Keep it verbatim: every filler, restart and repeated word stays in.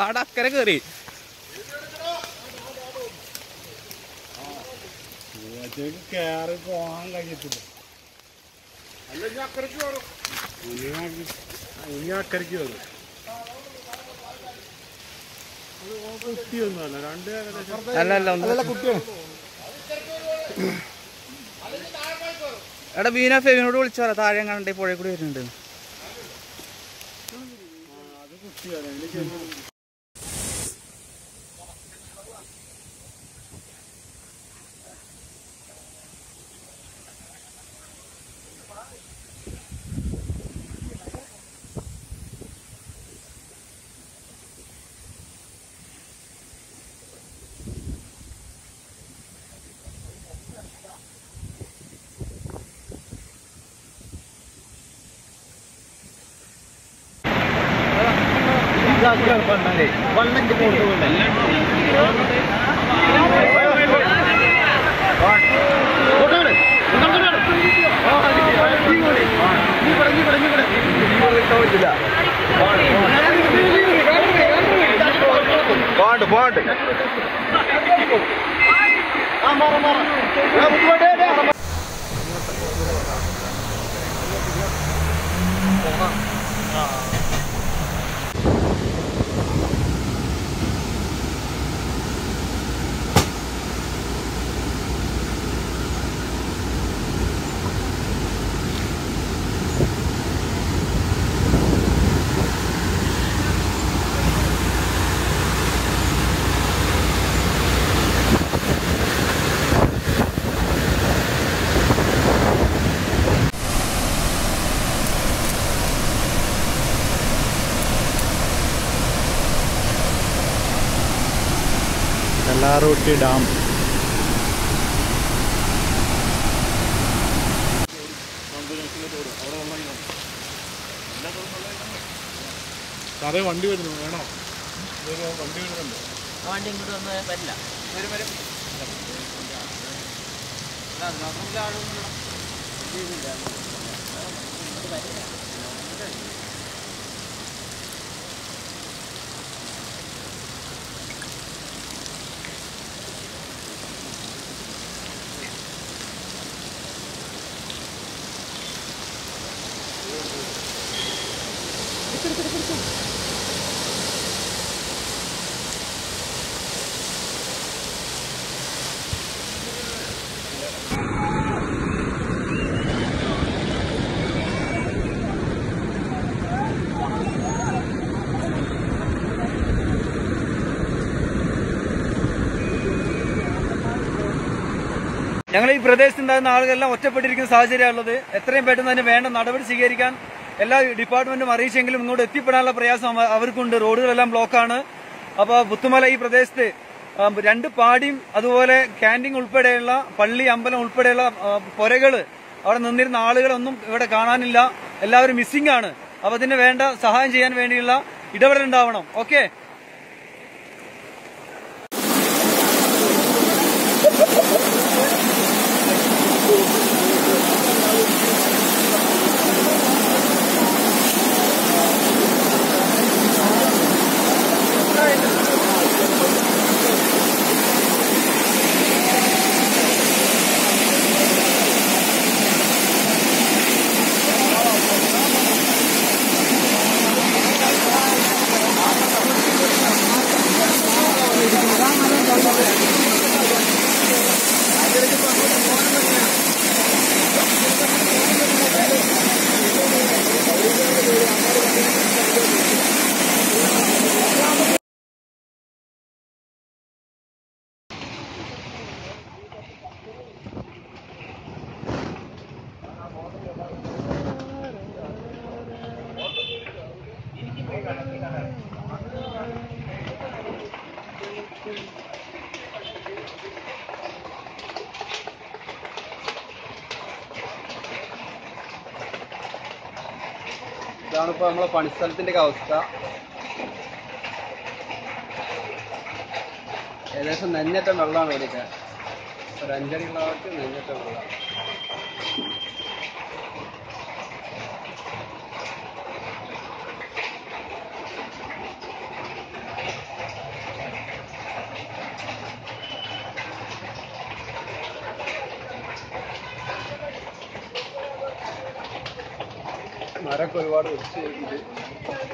ആടെ അക്കരെ കയറി കയറി പോകാൻ കഴിയത്തില്ല. അല്ലെങ്കിൽ അക്കരക്ക് കയറും, ഇനി അക്കരക്ക് കയറും. കുട്ടിയൊന്നുമല്ല, രണ്ട് അല്ല കുട്ടിയാണ്. എടാ ബീന ഫെവിനോട് വിളിച്ചോളാം, താഴെ കണ്ടേ പുഴ കൂടി വരുന്നുണ്ട്. അത് കുട്ടിയാണ്. വള്ളക്ക് പോകുന്നില്ല പാണ്ട് പാണ്ട് കല്ലാറുട്ടി ഡാം. സാറേ വണ്ടി വരുന്നു, വേണോ? വണ്ടി വരുന്നുണ്ട്. വണ്ടി ഇങ്ങോട്ട് വന്ന് പറ്റില്ല. വരും വരും. ഞങ്ങൾ ഈ പ്രദേശത്തുണ്ടാകുന്ന ആളുകളെല്ലാം ഒറ്റപ്പെട്ടിരിക്കുന്ന സാഹചര്യമുള്ളത്. എത്രയും പെട്ടെന്ന് തന്നെ വേണ്ട നടപടി സ്വീകരിക്കാൻ എല്ലാ ഡിപ്പാർട്ട്മെന്റും അറിയിച്ചെങ്കിലും ഇങ്ങോട്ട് എത്തിപ്പെടാനുള്ള പ്രയാസം അവർക്കുണ്ട്. റോഡുകളെല്ലാം ബ്ലോക്കാണ്. അപ്പോൾ പുത്തുമല ഈ പ്രദേശത്ത് രണ്ട് പാടിയും അതുപോലെ ക്യാൻറ്റീൻ ഉൾപ്പെടെയുള്ള പള്ളി അമ്പലം ഉൾപ്പെടെയുള്ള പുരകള് അവിടെ നിന്നിരുന്ന ആളുകളൊന്നും ഇവിടെ കാണാനില്ല. എല്ലാവരും മിസ്സിംഗ് ആണ്. അപ്പൊ അതിന് വേണ്ട സഹായം ചെയ്യാൻ വേണ്ടിയുള്ള ഇടപെടൽ ഉണ്ടാവണം. ഓക്കെ. ഇതാണിപ്പോ നമ്മളെ പണിസ്ഥലത്തിന്റെ അവസ്ഥ. ഏകദേശം നെഞ്ഞറ്റം വെള്ളമാണ് ഇവിടെയൊക്കെ. ഒരു അഞ്ചടി ഉള്ളവർക്ക് നെഞ്ഞറ്റം വെള്ളം. മരമൊക്കെ ഒരുപാട് വെച്ച്